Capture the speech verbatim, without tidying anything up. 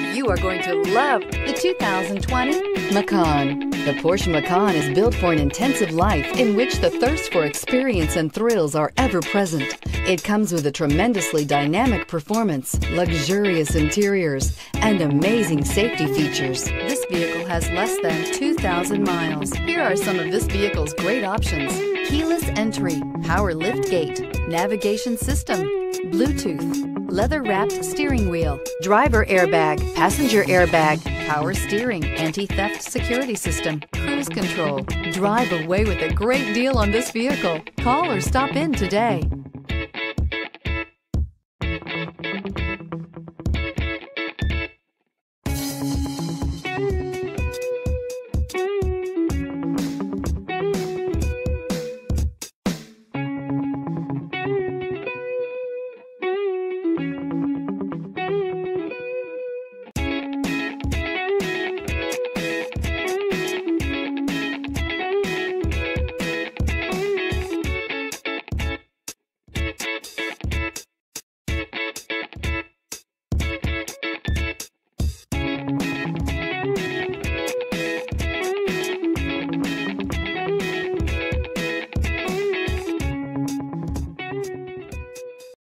you are going to love the two thousand twenty Macan. The Porsche Macan is built for an intensive life in which the thirst for experience and thrills are ever present. It comes with a tremendously dynamic performance, luxurious interiors, and amazing safety features. This vehicle has less than two thousand miles. Here are some of this vehicle's great options: keyless entry, power lift gate, navigation system, Bluetooth, leather-wrapped steering wheel, driver airbag, passenger airbag, power steering, anti-theft security system, cruise control. Drive away with a great deal on this vehicle. Call or stop in today.